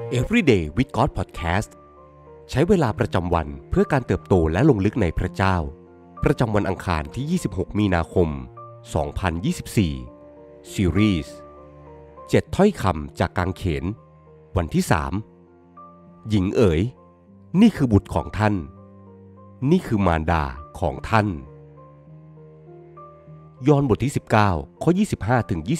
Everyday with God Podcast ใช้เวลาประจำวันเพื่อการเติบโตและลงลึกในพระเจ้าประจำวันอังคารที่ 26 มีนาคม 2024 ซีรีส์7 ถ้อยคำจากกางเขนวันที่ 3 หญิงเอ๋ยนี่คือบุตรของท่านนี่คือมารดาของท่านยอห์นบทที่ 19 ข้อ 25 ถึง 27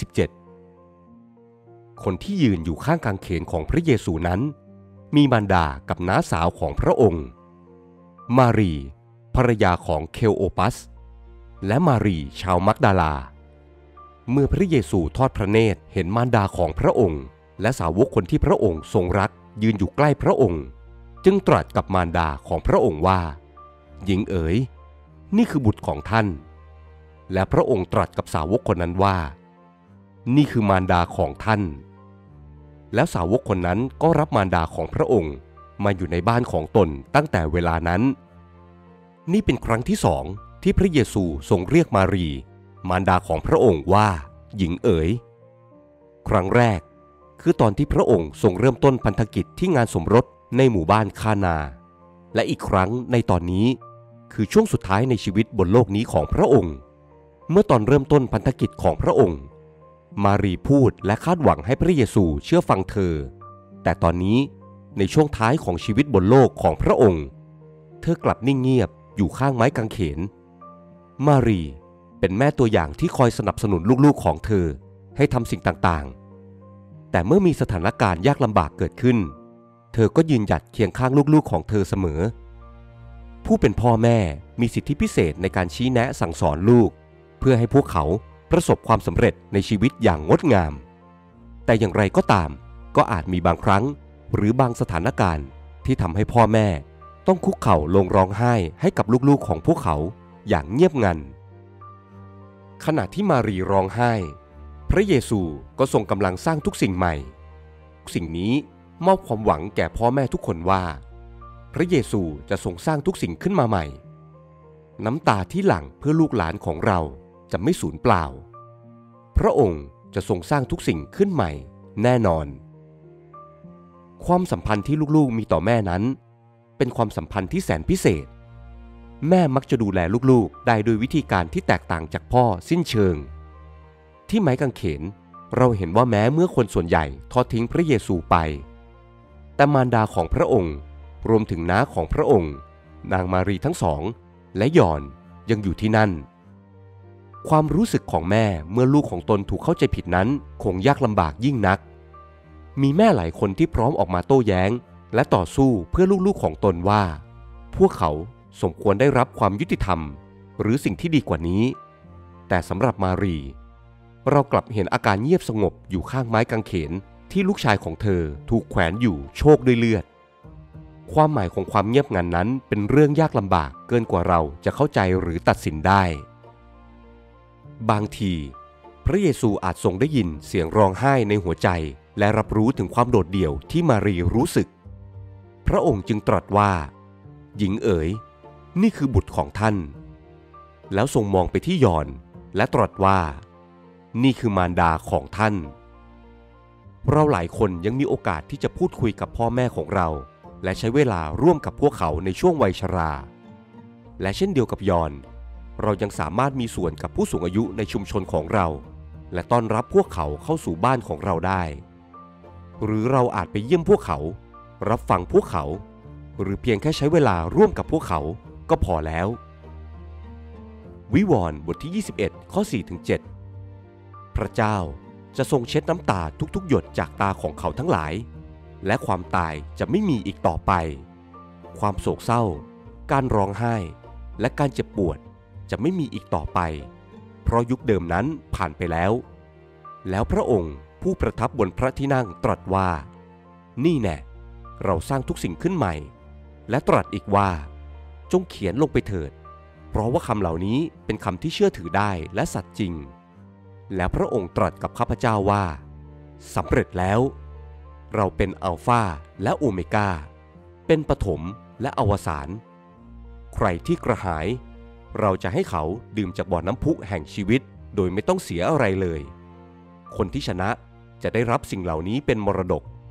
คนที่ยืนอยู่ข้างกางเขนของพระเยซูนั้นมีมารดากับน้าสาวของพระองค์มารีภรรยาของเคลโอปัสและมารีชาวมักดาลาเมื่อพระเยซูทอดพระเนตรเห็นมารดาของพระองค์และสาวกคนที่พระองค์ทรงรักยืนอยู่ใกล้พระองค์จึงตรัสกับมารดาของพระองค์ว่าหญิงเอ๋ยนี่คือบุตรของท่านและพระองค์ตรัสกับสาวกคนนั้นว่านี่คือมารดาของท่านแล้วสาวกคนนั้นก็รับมารดาของพระองค์มาอยู่ในบ้านของตนตั้งแต่เวลานั้นนี่เป็นครั้งที่2ที่พระเยซูทรงเรียกมารีมารดาของพระองค์ว่าหญิงเอ๋ยครั้งแรกคือตอนที่พระองค์ทรงเริ่มต้นพันธกิจที่งานสมรสในหมู่บ้านคานาและอีกครั้งในตอนนี้คือช่วงสุดท้ายในชีวิตบนโลกนี้ของพระองค์เมื่อตอนเริ่มต้นพันธกิจของพระองค์มารีพูดและคาดหวังให้พระเยซูเชื่อฟังเธอแต่ตอนนี้ในช่วงท้ายของชีวิตบนโลกของพระองค์เธอกลับนิ่งเงียบอยู่ข้างไม้กางเขนมารีเป็นแม่ตัวอย่างที่คอยสนับสนุนลูกๆของเธอให้ทำสิ่งต่างๆแต่เมื่อมีสถานการณ์ยากลำบากเกิดขึ้นเธอก็ยืนหยัดเคียงข้างลูกๆของเธอเสมอผู้เป็นพ่อแม่มีสิทธิพิเศษในการชี้แนะสั่งสอนลูกเพื่อให้พวกเขาประสบความสำเร็จในชีวิตอย่างงดงามแต่อย่างไรก็ตามก็อาจมีบางครั้งหรือบางสถานการณ์ที่ทำให้พ่อแม่ต้องคุกเข่าลงร้องไห้ให้กับลูกๆของพวกเขาอย่างเงียบงันขณะที่มารีร้องไห้พระเยซูก็ทรงกำลังสร้างทุกสิ่งใหม่สิ่งนี้มอบความหวังแก่พ่อแม่ทุกคนว่าพระเยซูจะทรงสร้างทุกสิ่งขึ้นมาใหม่น้ำตาที่หลั่งเพื่อลูกหลานของเราจะไม่สูญเปล่าพระองค์จะทรงสร้างทุกสิ่งขึ้นใหม่แน่นอนความสัมพันธ์ที่ลูกๆมีต่อแม่นั้นเป็นความสัมพันธ์ที่แสนพิเศษแม่มักจะดูแลลูกๆได้โดยวิธีการที่แตกต่างจากพ่อสิ้นเชิงที่ไม้กางเขนเราเห็นว่าแม้เมื่อคนส่วนใหญ่ทอดทิ้งพระเยซูไปแต่มารดาของพระองค์รวมถึงน้าของพระองค์นางมารีทั้งสองและยอห์นยังอยู่ที่นั่นความรู้สึกของแม่เมื่อลูกของตนถูกเข้าใจผิดนั้นคงยากลำบากยิ่งนักมีแม่หลายคนที่พร้อมออกมาโต้แย้งและต่อสู้เพื่อลูกๆของตนว่าพวกเขาสมควรได้รับความยุติธรรมหรือสิ่งที่ดีกว่านี้แต่สำหรับมารีเรากลับเห็นอาการเงียบสงบอยู่ข้างไม้กางเขนที่ลูกชายของเธอถูกแขวนอยู่โชกด้วยเลือดความหมายของความเงียบงันนั้นเป็นเรื่องยากลำบากเกินกว่าเราจะเข้าใจหรือตัดสินได้บางทีพระเยซูอาจทรงได้ยินเสียงร้องไห้ในหัวใจและรับรู้ถึงความโดดเดี่ยวที่มารีรู้สึกพระองค์จึงตรัสว่าหญิงเอ๋ยนี่คือบุตรของท่านแล้วทรงมองไปที่ยอห์นและตรัสว่านี่คือมารดาของท่านเราหลายคนยังมีโอกาสที่จะพูดคุยกับพ่อแม่ของเราและใช้เวลาร่วมกับพวกเขาในช่วงวัยชราและเช่นเดียวกับยอห์นเรายังสามารถมีส่วนกับผู้สูงอายุในชุมชนของเราและต้อนรับพวกเขาเข้าสู่บ้านของเราได้หรือเราอาจไปเยี่ยมพวกเขารับฟังพวกเขาหรือเพียงแค่ใช้เวลาร่วมกับพวกเขาก็พอแล้ววิวรณ์บทที่21ข้อ 4-7 พระเจ้าจะทรงเช็ดน้ำตาทุกๆหยดจากตาของเขาทั้งหลายและความตายจะไม่มีอีกต่อไปความโศกเศร้าการร้องไห้และการเจ็บปวดจะไม่มีอีกต่อไปเพราะยุคเดิมนั้นผ่านไปแล้วพระองค์ผู้ประทับบนพระที่นั่งตรัสว่านี่แน่เราสร้างทุกสิ่งขึ้นใหม่และตรัสอีกว่าจงเขียนลงไปเถิดเพราะว่าคำเหล่านี้เป็นคำที่เชื่อถือได้และสัตย์จริงแล้วพระองค์ตรัสกับข้าพเจ้าว่าสำเร็จแล้วเราเป็นอัลฟาและโอเมก้าเป็นปฐมและอวสานใครที่กระหายเราจะให้เขาดื่มจากบ่อน้ำพุแห่งชีวิตโดยไม่ต้องเสียอะไรเลยคนที่ชนะจะได้รับสิ่งเหล่านี้เป็นมรดก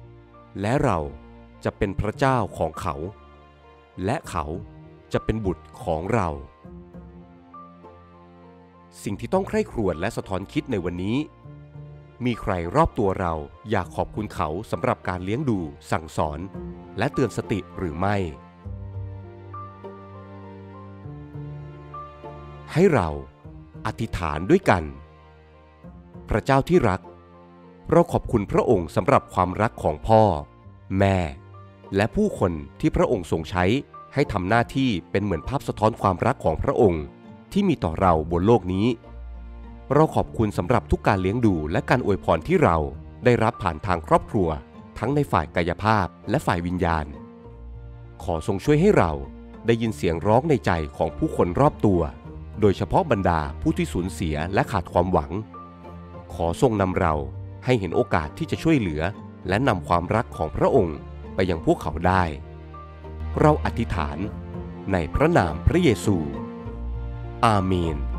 และเราจะเป็นพระเจ้าของเขาและเขาจะเป็นบุตรของเราสิ่งที่ต้องใคร่ครวญและสะท้อนคิดในวันนี้มีใครรอบตัวเราอยากขอบคุณเขาสำหรับการเลี้ยงดูสั่งสอนและเตือนสติหรือไม่ให้เราอธิษฐานด้วยกันพระเจ้าที่รักเราขอบคุณพระองค์สำหรับความรักของพ่อแม่และผู้คนที่พระองค์ทรงใช้ให้ทำหน้าที่เป็นเหมือนภาพสะท้อนความรักของพระองค์ที่มีต่อเราบนโลกนี้เราขอบคุณสำหรับทุกการเลี้ยงดูและการอวยพรที่เราได้รับผ่านทางครอบครัวทั้งในฝ่ายกายภาพและฝ่ายวิญญาณขอทรงช่วยให้เราได้ยินเสียงร้องในใจของผู้คนรอบตัวโดยเฉพาะบรรดาผู้ที่สูญเสียและขาดความหวังขอทรงนำเราให้เห็นโอกาสที่จะช่วยเหลือและนำความรักของพระองค์ไปยังพวกเขาได้เราอธิษฐานในพระนามพระเยซูอาเมน